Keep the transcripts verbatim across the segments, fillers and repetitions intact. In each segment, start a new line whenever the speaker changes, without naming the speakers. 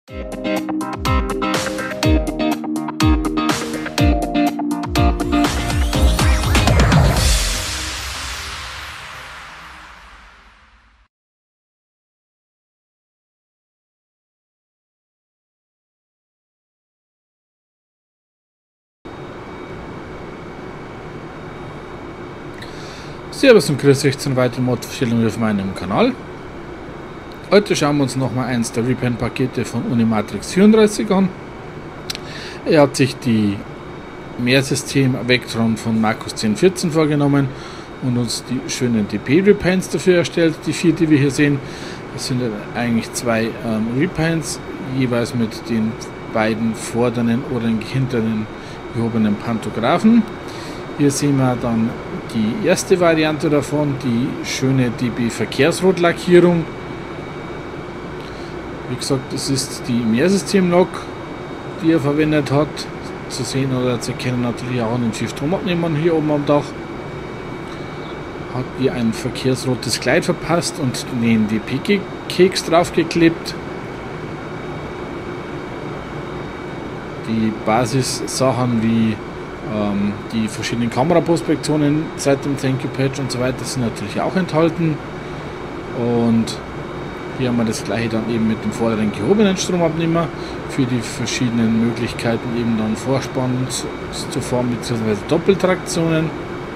Servus und grüß euch zu einer weiteren Mod-Vorstellung auf meinem Kanal. Heute schauen wir uns nochmal eins der Repaint-Pakete von Unimatrix vierunddreißig an. Er hat sich die Mehrsystem Vectron von Markus zehn vierzehn vorgenommen und uns die schönen D P-Repaints dafür erstellt. Die vier, die wir hier sehen, das sind eigentlich zwei ähm, Repaints, jeweils mit den beiden vorderen oder hinteren gehobenen Pantographen. Hier sehen wir dann die erste Variante davon, die schöne D B Verkehrsrotlackierung. Wie gesagt, es ist die Mehrsystem-Lok, die er verwendet hat. Zu sehen oder zu erkennen natürlich auch an den vier Stromabnehmern hier oben am Dach. Hat hier ein verkehrsrotes Kleid verpasst und den D P-Keks draufgeklebt. Die Basissachen wie ähm, die verschiedenen Kameraprospektionen seit dem Thank You Patch und so weiter sind natürlich auch enthalten. Und hier haben wir das gleiche dann eben mit dem vorderen gehobenen Stromabnehmer für die verschiedenen Möglichkeiten eben dann Vorspann zu fahren bzw. Doppeltraktionen.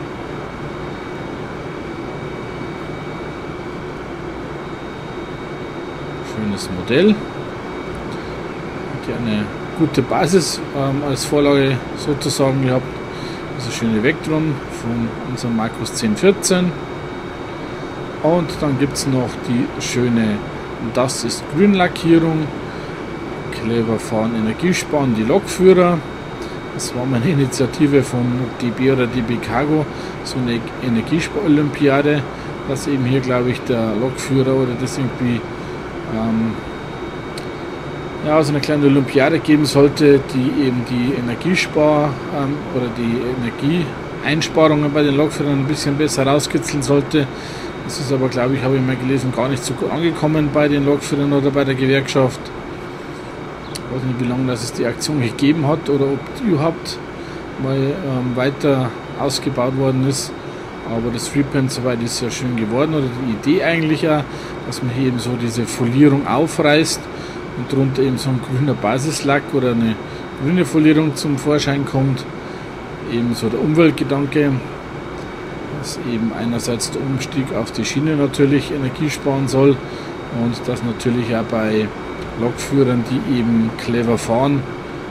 Schönes Modell. Hat hier eine gute Basis ähm, als Vorlage sozusagen gehabt. Das schöne Vectron von unserem Markus zehn vierzehn. Und dann gibt es noch die schöne, das ist Grünlackierung, clever fahren, Energiesparen, die Lokführer. Das war meine Initiative von D B oder D B Cargo, so eine Energiespar-Olympiade, dass eben hier, glaube ich, der Lokführer oder das irgendwie ähm, ja, so eine kleine Olympiade geben sollte, die eben die Energiespar ähm, oder die Energieeinsparungen bei den Lokführern ein bisschen besser rauskitzeln sollte. Das ist aber, glaube ich, habe ich mal gelesen, gar nicht so gut angekommen bei den Lokführern oder bei der Gewerkschaft. Ich weiß nicht, wie lange das es die Aktion gegeben hat oder ob die überhaupt mal ähm, weiter ausgebaut worden ist. Aber das Repaint soweit ist sehr schön geworden. Oder die Idee eigentlich ja, dass man hier eben so diese Folierung aufreißt und drunter eben so ein grüner Basislack oder eine grüne Folierung zum Vorschein kommt. Ebenso der Umweltgedanke, dass eben einerseits der Umstieg auf die Schiene natürlich Energie sparen soll und dass natürlich auch bei Lokführern, die eben clever fahren,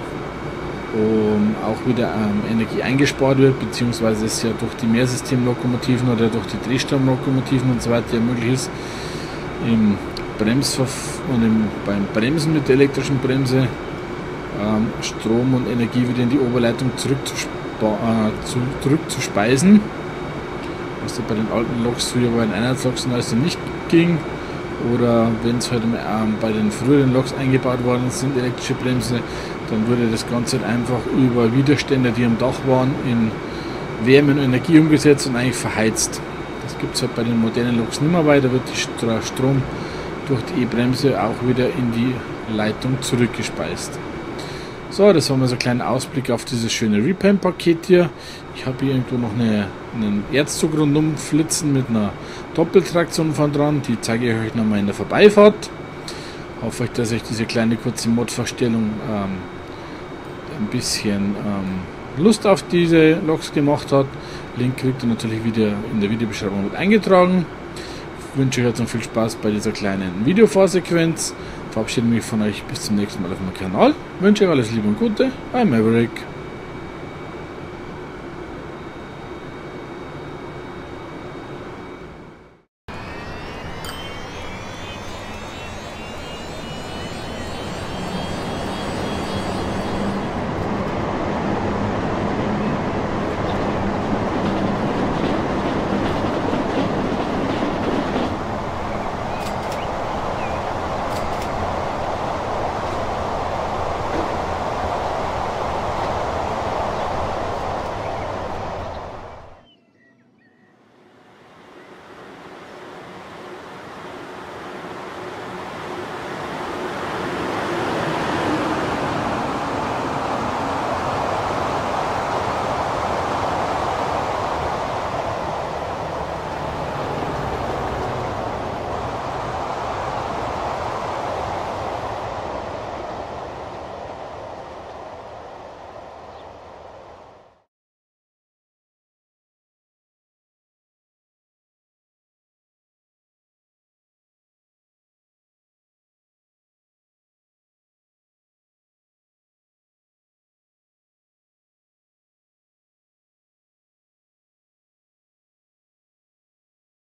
um auch wieder ähm, Energie eingespart wird, beziehungsweise es ja durch die Mehrsystemlokomotiven oder durch die Drehstromlokomotiven und so weiter möglich ist, im Bremsverf und im, beim Bremsen mit der elektrischen Bremse ähm, Strom und Energie wieder in die Oberleitung zurückzuspeisen. Äh, zu, zurückzuspeisen. Was ja bei den alten Loks früher bei den Einheitsloks also nicht ging, oder wenn es halt ähm, bei den früheren Loks eingebaut worden sind, elektrische Bremse, dann wurde das Ganze halt einfach über Widerstände, die am Dach waren, in Wärme und Energie umgesetzt und eigentlich verheizt. Das gibt es halt bei den modernen Loks nicht mehr weiter, wird der Strom durch die E-Bremse auch wieder in die Leitung zurückgespeist. So, das war mal so ein kleiner Ausblick auf dieses schöne Repaint-Paket hier. Ich habe hier irgendwo noch eine, einen Erzzug rundum flitzen mit einer Doppeltraktion von dran. Die zeige ich euch nochmal in der Vorbeifahrt. Ich hoffe, dass euch diese kleine kurze Mod-Vorstellung ähm, ein bisschen ähm, Lust auf diese Loks gemacht hat. Link kriegt ihr natürlich wieder in der Videobeschreibung mit eingetragen. Ich wünsche euch jetzt noch viel Spaß bei dieser kleinen Videovorsequenz. Verabschiede mich von euch bis zum nächsten Mal auf meinem Kanal. Ich wünsche euch alles Liebe und Gute. Euer Maverick.